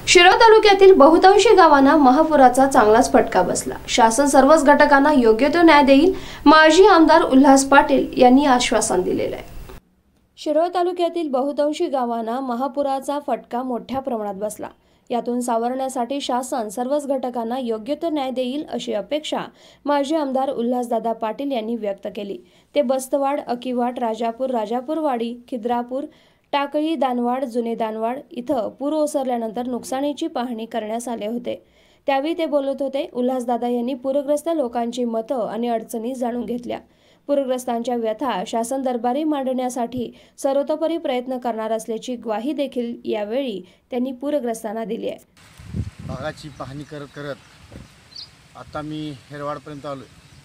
शिरोळ तालुक्यातील बहुतांशी गावांना महापुराचा चांगलाच फटका बसला। शासन सर्वच घटकांना योग्य तो न्याय देईल, माजी आमदार उल्हास पाटील यांनी आश्वासन दिलेले आहे। शिरोळ तालुक्यातील बहुतांशी गावांना महापुराचा फटका मोठ्या प्रमाणात बसला। यातून सावरण्यासाठी शासन सर्वच घटकांना योग्य तो न्याय देईल अशी अपेक्षा माजी आमदार उल्हासदादा पाटील यांनी व्यक्त केली। ते बस्तवाड, अकिवाट, राजापूर, राजापूरवाडी, खिद्रापूर, टाकळी, दानवाड, जुने दानवाड इथं पूर ओसरल्यानंतर नुकसानीची पाहणी करण्यास आले होते। त्यावेळी ते बोलत होते। उल्हासदादा यांनी पूरग्रस्त लोकांची मतं आणि अडचणी जाणून घेतल्या। पूरग्रस्तांच्या व्यथा शासन दरबारी मांडण्यासाठी सर्वतोपरी प्रयत्न करणार असल्याची ग्वाही देखील यावेळी त्यांनी पूरग्रस्तांना दिली आहे। भागाची पाहणी करत आता मी हेरवाडपर्यंत आलो।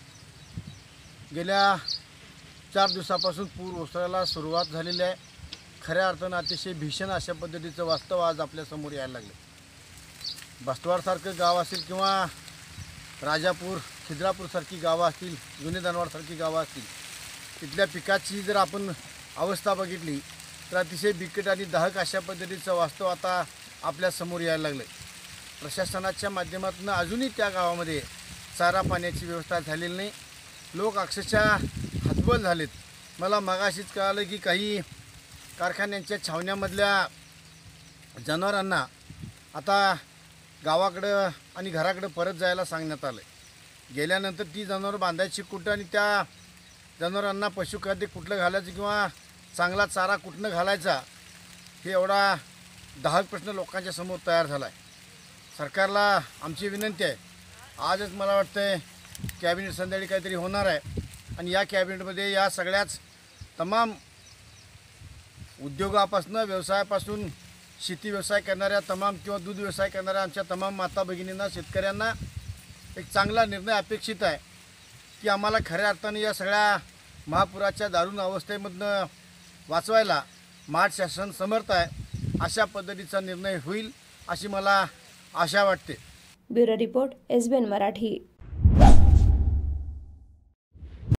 गेल्या 4 दिवसापासून पूर ओसरायला सुरुवात झालेली आहे। खऱ्या अर्थानं अतिशय भीषण अशा पद्धतीचं वास्तव आज आपल्या समोर यायला लागलं। बस्तवाडसारखं गाव असेल किंवा राजापूर, खिद्रापूरसारखी गावं असतील, जुने दानवाडसारखी गावं असतील, तिथल्या पिकाची जर आपण अवस्था बघितली तर अतिशय बिकट आणि दाहक अशा पद्धतीचं वास्तव आता आपल्या समोर यायला लागलं। प्रशासनाच्या माध्यमातून अजूनही त्या गावामध्ये चारा पाण्याची व्यवस्था झालेली नाही। लोक अक्षरशः हतबल झालेत। मला मगाशीच कळालं की काही कारखान्यांच्या छावण्यामधल्या जनावरांना आता गावाकडं आणि घराकडं परत जायला सांगण्यात आलं। गेल्यानंतर ती जनावरं बांधायची कुठं आणि त्या जनावरांना पशुखाद्य कुठलं घालायचं किंवा चांगला चारा कुठनं घालायचा हे एवढा दाहक प्रश्न लोकांच्या समोर तयार झाला आहे। सरकारला आमची विनंती आहे, आजच मला वाटतंय कॅबिनेट संध्याकाळी काहीतरी होणार आहे आणि या कॅबिनेटमध्ये या सगळ्याच तमाम उद्योगापासून, व्यवसायापासून, शेती व्यवसाय करणाऱ्या तमाम किंवा दूध व्यवसाय करणाऱ्या आमच्या तमाम माता भगिनींना, शेतकऱ्यांना एक चांगला निर्णय अपेक्षित आहे की आम्हाला खऱ्या अर्थाने या सगळ्या महापुराच्या दारुण अवस्थेमधनं वाचवायला महाड शासन समर्थ आहे। अशा पद्धतीचा निर्णय होईल अशी मला आशा वाटते। Bureau report, SBN Marathi.